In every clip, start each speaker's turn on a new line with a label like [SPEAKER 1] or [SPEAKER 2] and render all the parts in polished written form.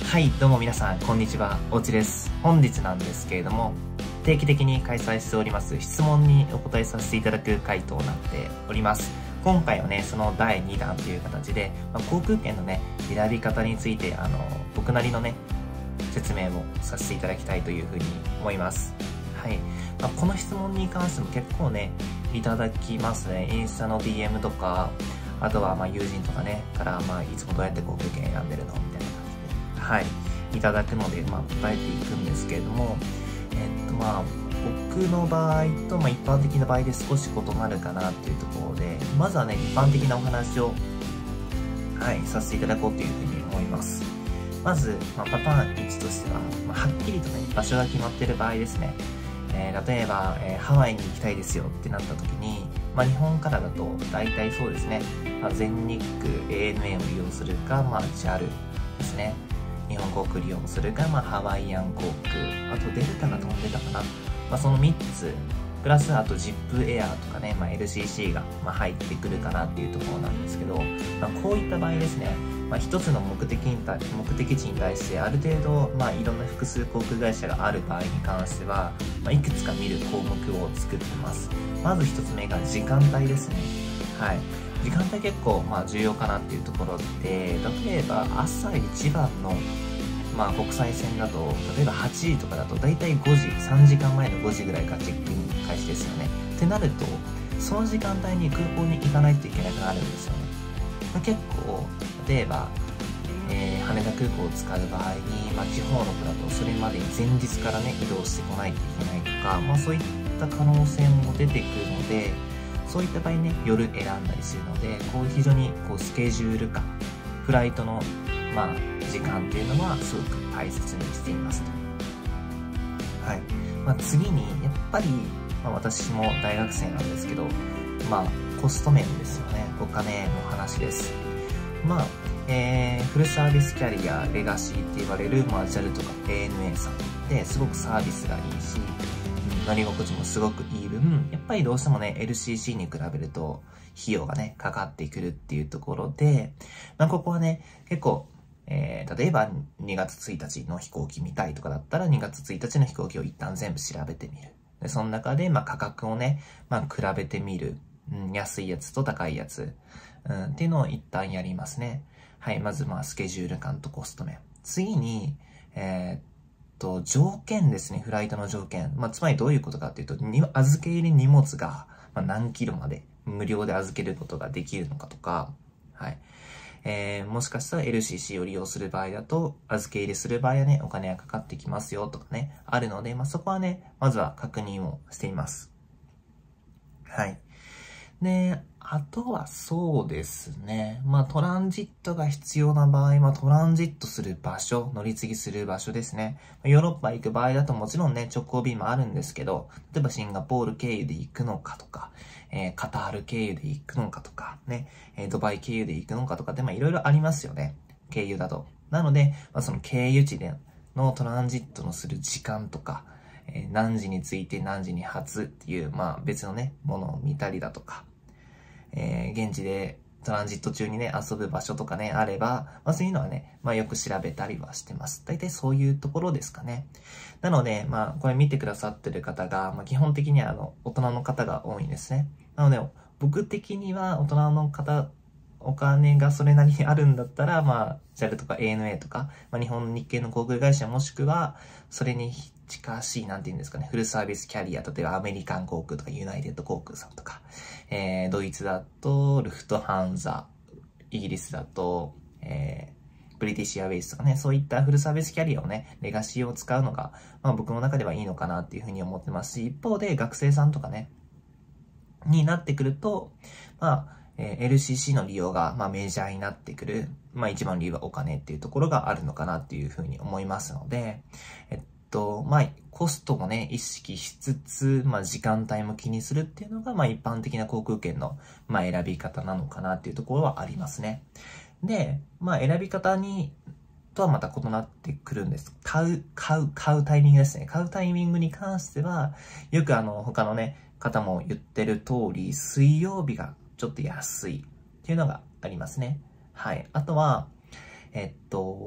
[SPEAKER 1] はい、どうも皆さん、こんにちは。おちです。本日なんですけれども、定期的に開催しております質問にお答えさせていただく回となっております。今回はね、その第2弾という形で、航空券のね、選び方について、僕なりのね、説明をさせていただきたいというふうに思います。はい。この質問に関しても結構ね、いただきますね。インスタの DM とか、あとは友人とかね、から、いつもどうやって航空券選んでるのみたいな感じで、はい、いただくので、答えていくんですけれども、僕の場合と、一般的な場合で少し異なるかなっていうところで、まずはね、一般的なお話を、はい、させていただこうというふうに思います。まず、パターン1としては、はっきりとね、場所が決まっている場合ですね。例えば、ハワイに行きたいですよってなった時に、日本からだと大体そうですね、全日空、ANA を利用するか、JAL ですね。日本航空利用するか、ハワイアン航空、あとデルタが飛んでたかな。その3つ、プラスあと ZIP エアとかね、LCC が入ってくるかなっていうところなんですけど、こういった場合ですね、一つの目的地に対してある程度、いろんな複数航空会社がある場合に関しては、いくつか見る項目を作ってます。まず一つ目が時間帯ですね。はい。時間帯結構重要かなっていうところで、例えば朝一番の国際線だと、例えば8時とかだと大体5時、3時間前の5時ぐらいからチェックイン開始ですよね。ってなると、その時間帯に空港に行かないといけなくなるんですよね。結構、例えば、羽田空港を使う場合に、地方の子だとそれまでに前日からね、移動してこないといけないとか、そういった可能性も出てくるので、そういった場合ね、夜選んだりするので、非常にスケジュール感、フライトの、時間っていうのはすごく大切にしていますと。はい。次に、やっぱり、私も大学生なんですけど、コスト面ですよね。お金の話です。フルサービスキャリア、レガシーって言われる、JAL とか ANA さんですごくサービスがいいし、乗り心地もすごくいい分、やっぱりどうしてもね、LCC に比べると、費用がね、かかってくるっていうところで、ここはね、結構、例えば2月1日の飛行機見たいとかだったら2月1日の飛行機を一旦全部調べてみる。で、その中で価格をね、比べてみる。安いやつと高いやつ、っていうのを一旦やりますね。はい、まずスケジュール感とコスト面。次に、条件ですね、フライトの条件。つまりどういうことかっていうと、預け入れ荷物が何キロまで無料で預けることができるのかとか、はい。もしかしたら LCC を利用する場合だと、預け入れする場合はね、お金がかかってきますよとかね、あるので、そこはね、まずは確認をしています。はい。で、あとはそうですね。トランジットが必要な場合、トランジットする場所、乗り継ぎする場所ですね。ヨーロッパ行く場合だともちろんね、直行便もあるんですけど、例えばシンガポール経由で行くのかとか、カタール経由で行くのかとか、ね、ドバイ経由で行くのかとかで、いろいろありますよね。経由だと。なので、その経由地でのトランジットのする時間とか、何時に着いて何時に発っていう、別のね、ものを見たりだとか、現地でトランジット中にね、遊ぶ場所とかね、あれば、そういうのはね、よく調べたりはしてます。大体そういうところですかね。なので、これ見てくださってる方が、基本的には大人の方が多いんですね。なので、僕的には大人の方、お金がそれなりにあるんだったら、JAL とか ANA とか、日本日系の航空会社もしくは、それに近しい、なんて言うんですかね、フルサービスキャリア、例えばアメリカン航空とかユナイテッド航空さんとか、ドイツだとルフトハンザ、イギリスだと、ブリティッシュエアウェイズとかね、そういったフルサービスキャリアをね、レガシーを使うのが、僕の中ではいいのかなっていうふうに思ってますし、一方で学生さんとかね、になってくると、LCC の利用が、メジャーになってくる、一番理由はお金っていうところがあるのかなっていうふうに思いますので、コストもね、意識しつつ、時間帯も気にするっていうのが、一般的な航空券の、選び方なのかなっていうところはありますね。で、選び方とはまた異なってくるんです。買うタイミングですね。買うタイミングに関しては、よく他のね、方も言ってる通り、水曜日がちょっと安いっていうのがありますね。はい。あとは、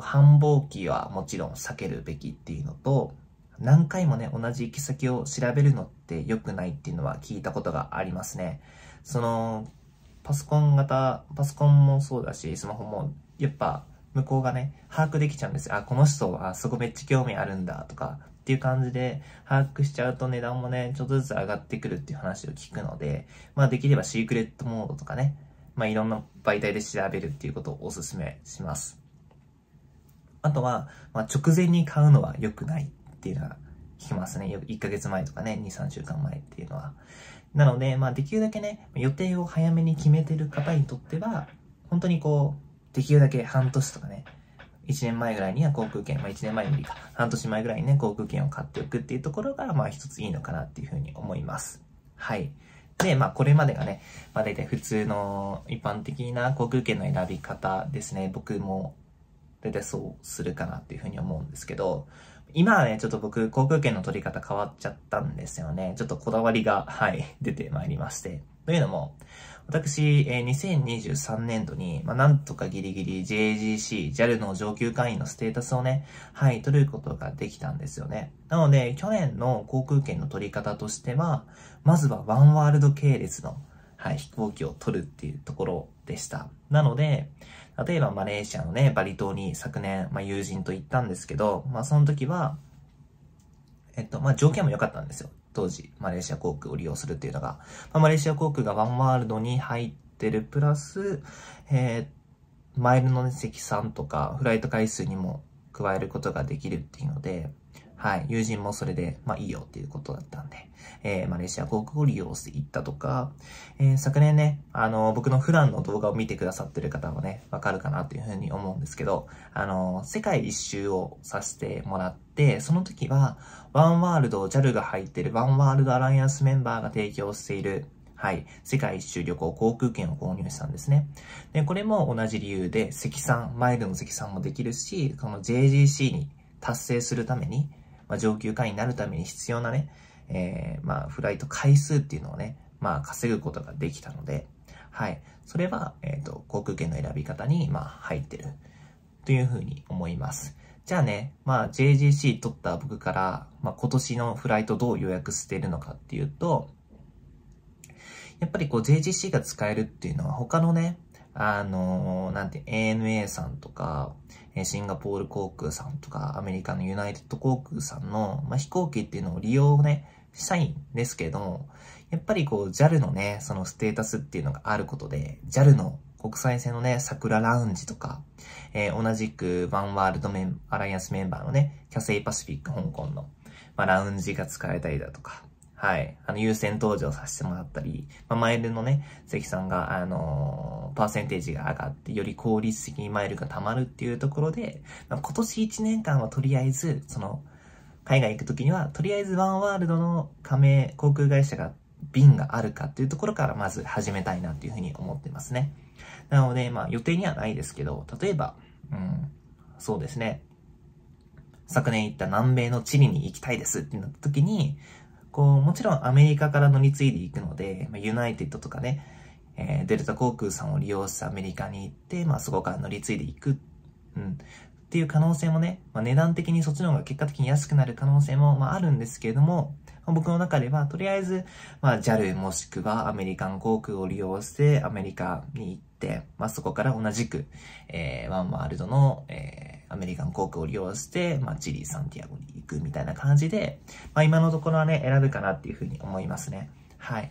[SPEAKER 1] 繁忙期はもちろん避けるべきっていうのと、何回もね、同じ行き先を調べるのって良くないっていうのは聞いたことがありますね。パソコンもそうだし、スマホも、やっぱ、向こうがね、把握できちゃうんですよ。あ、この人はそこめっちゃ興味あるんだとか、っていう感じで把握しちゃうと値段もね、ちょっとずつ上がってくるっていう話を聞くので、できればシークレットモードとかね、いろんな媒体で調べるっていうことをお勧めします。あとは、直前に買うのは良くないっていうのは聞きますね。1ヶ月前とかね、2、3週間前っていうのは。なので、できるだけね、予定を早めに決めてる方にとっては、本当にできるだけ半年とかね、1年前ぐらいには航空券、1年前無理か、半年前ぐらいにね、航空券を買っておくっていうところが、一ついいのかなっていうふうに思います。はい。で、これまでがね、大体普通の一般的な航空券の選び方ですね。僕も大体そうするかなっていうふうに思うんですけど、今はね、ちょっと僕、航空券の取り方変わっちゃったんですよね。ちょっとこだわりが、出てまいりまして。というのも、私、2023年度に、なんとかギリギリ JGC、JAL の上級会員のステータスをね、取ることができたんですよね。なので、去年の航空券の取り方としては、まずはワンワールド系列の、飛行機を取るっていうところでした。なので、例えばマレーシアのね、バリ島に昨年、友人と行ったんですけど、その時は、条件も良かったんですよ。当時、マレーシア航空を利用するっていうのが。マレーシア航空がワンワールドに入ってるプラス、マイルの積算とか、フライト回数にも加えることができるっていうので、友人もそれで、いいよっていうことだったんで、マレーシア航空を利用していったとか、昨年ね、僕の普段の動画を見てくださってる方はね、わかるかなというふうに思うんですけど、世界一周をさせてもらって、その時は、ワンワールド、JAL が入ってるワンワールドアライアンスメンバーが提供している、世界一周旅行航空券を購入したんですね。で、これも同じ理由で、積算、マイルの積算もできるし、この JGC に達成するために、上級会員になるために必要なね、フライト回数っていうのをね、稼ぐことができたので、それは、航空券の選び方に、入ってるというふうに思います。じゃあね、JGC 取った僕から、今年のフライトどう予約しているのかっていうと、やっぱりJGC が使えるっていうのは他のね、ANA さんとか、シンガポール航空さんとか、アメリカのユナイテッド航空さんの、飛行機っていうのを利用ね、したいんですけれども、やっぱりJAL のね、そのステータスっていうのがあることで、JAL の国際線のね、桜ラウンジとか、同じくワンワールドアライアンスメンバーのね、キャセイパシフィック香港の、ラウンジが使えたりだとか、優先搭乗させてもらったり、マイルのね、関さんが、パーセンテージが上がって、より効率的にマイルが貯まるっていうところで、今年1年間はとりあえず、海外行くときには、とりあえずワンワールドの加盟航空会社が、便があるかっていうところからまず始めたいなっていうふうに思ってますね。なので、予定にはないですけど、例えば、そうですね、昨年行った南米のチリに行きたいですってなった時に、もちろんアメリカから乗り継いでいくので、ユナイテッドとかね、デルタ航空さんを利用してアメリカに行って、そこから乗り継いでいく、っていう可能性もね、値段的にそっちの方が結果的に安くなる可能性も、あるんですけれども、僕の中では、とりあえず、JAL もしくはアメリカン航空を利用してアメリカに行って、そこから同じく、ワンワールドの、アメリカン航空を利用して、チリ、サンティアゴに行くみたいな感じで、今のところはね、選ぶかなっていうふうに思いますね。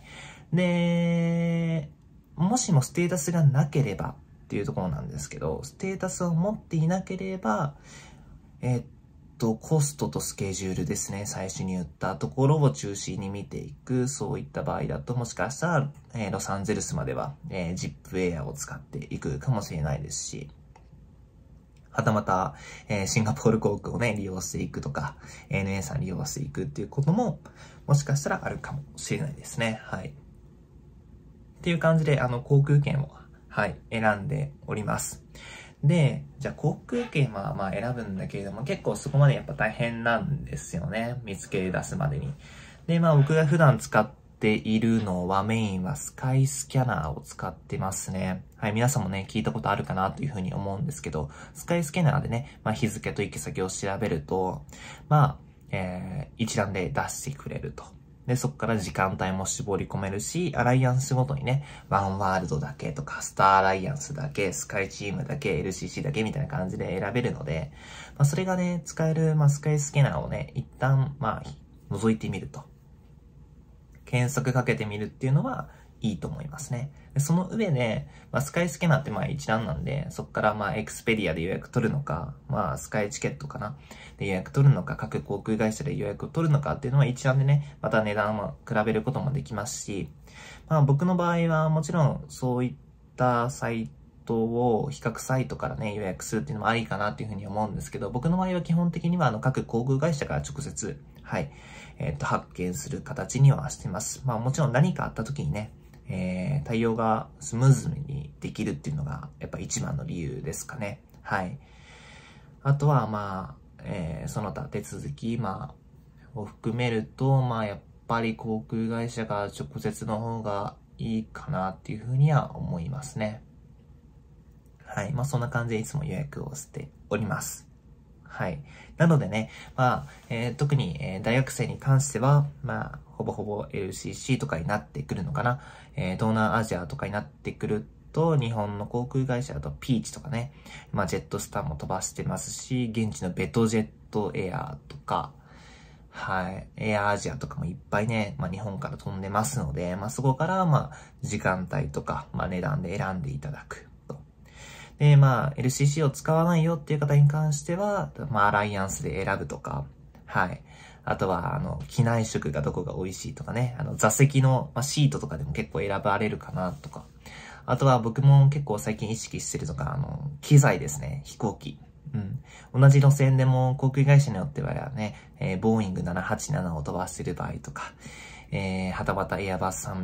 [SPEAKER 1] で、もしもステータスがなければっていうところなんですけど、ステータスを持っていなければ、コストとスケジュールですね。最初に言ったところを中心に見ていく。そういった場合だと、もしかしたら、ロサンゼルスまでは、ZIP エアを使っていくかもしれないですし、はたまた、シンガポール航空をね、利用していくとか、ANA さん利用していくっていうことも、もしかしたらあるかもしれないですね。っていう感じで、航空券を、選んでおります。で、じゃあ航空券は選ぶんだけれども、結構そこまでやっぱ大変なんですよね。見つけ出すまでに。で、僕が普段使っっているのはメインはスカイスキャナーを使ってますね。はい、皆さんもね、聞いたことあるかなというふうに思うんですけど、スカイスキャナーでね、日付と行き先を調べると、一覧で出してくれると。で、そこから時間帯も絞り込めるし、アライアンスごとにね、ワンワールドだけとか、スターアライアンスだけ、スカイチームだけ、LCC だけみたいな感じで選べるので、それがね、使える、スカイスキャナーをね、一旦、覗いてみると。検索かけてみるっていうのはいいと思いますね。でその上で、スカイスキャナーって一覧なんで、そこからエクスペディアで予約取るのか、スカイチケットかなで予約取るのか、各航空会社で予約を取るのかっていうのは一覧でね、また値段を比べることもできますし、僕の場合はもちろんそういったサイトを比較サイトからね、予約するっていうのもありかなっていうふうに思うんですけど、僕の場合は基本的には各航空会社から直接、発見する形にはしてます。もちろん何かあった時にね、対応がスムーズにできるっていうのがやっぱ一番の理由ですかね。はい。あとはその他手続き、を含めると、やっぱり航空会社が直接の方がいいかなっていうふうには思いますね。はい。そんな感じでいつも予約をしております。はい。なのでね、特に、大学生に関しては、ほぼほぼ LCC とかになってくるのかな。東南アジアとかになってくると、日本の航空会社だとピーチとかね、ジェットスターも飛ばしてますし、現地のベトジェットエアとか、はい、エアアジアとかもいっぱいね、日本から飛んでますので、そこから時間帯とか、値段で選んでいただく。で、LCC を使わないよっていう方に関しては、アライアンスで選ぶとか、はい。あとは、機内食がどこが美味しいとかね、座席の、シートとかでも結構選ばれるかなとか。あとは僕も結構最近意識してるのが、機材ですね、飛行機。同じ路線でも航空会社によってはね、ボーイング787を飛ばしてる場合とか、はたまたエアバス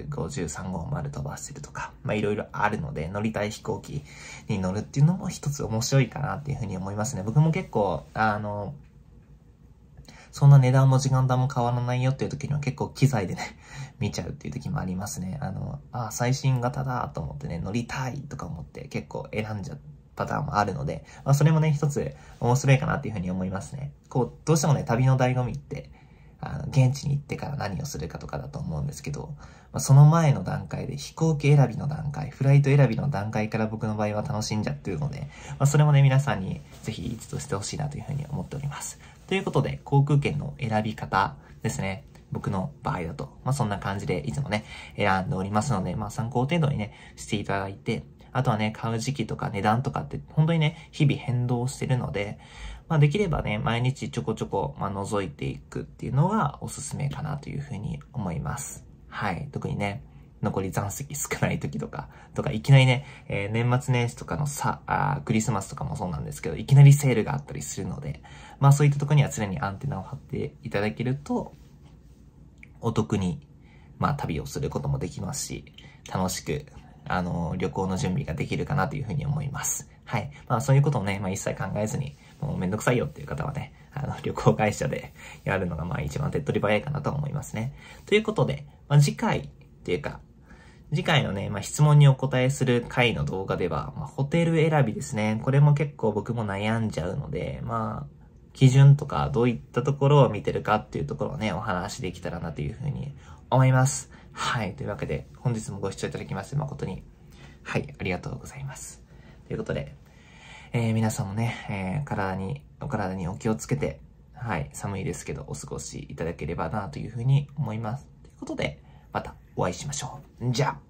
[SPEAKER 1] 350-350飛ばしてるとか、いろいろあるので、乗りたい飛行機に乗るっていうのも一つ面白いかなっていうふうに思いますね。僕も結構、そんな値段も時間帯も変わらないよっていう時には結構機材でね、見ちゃうっていう時もありますね。最新型だと思ってね、乗りたいとか思って結構選んじゃうパターンもあるので、それもね、一つ面白いかなっていうふうに思いますね。どうしてもね、旅の醍醐味って、現地に行ってから何をするかとかだと思うんですけど、その前の段階で飛行機選びの段階、フライト選びの段階から僕の場合は楽しんじゃってるので、それもね、皆さんにぜひ一度してほしいなというふうに思っております。ということで、航空券の選び方ですね。僕の場合だと、そんな感じでいつもね、選んでおりますので、参考程度にね、していただいて、あとはね、買う時期とか値段とかって本当にね、日々変動してるので、できればね、毎日ちょこちょこ、覗いていくっていうのがおすすめかなというふうに思います。はい。特にね、残り残席少ない時とか、いきなりね、年末年始とかのクリスマスとかもそうなんですけど、いきなりセールがあったりするので、そういったところには常にアンテナを張っていただけると、お得に、旅をすることもできますし、楽しく、旅行の準備ができるかなというふうに思います。はい。そういうことをね、一切考えずに、もうめんどくさいよっていう方はね、旅行会社でやるのが一番手っ取り早いかなと思いますね。ということで、次回っていうか、次回のね、質問にお答えする回の動画では、ホテル選びですね。これも結構僕も悩んじゃうので、基準とかどういったところを見てるかっていうところをね、お話できたらなというふうに思います。はい。というわけで、本日もご視聴いただきまして誠に、はい、ありがとうございます。ということで、皆さんもね、お体にお気をつけて、はい、寒いですけどお過ごしいただければなというふうに思います。ということで、またお会いしましょう。じゃあ。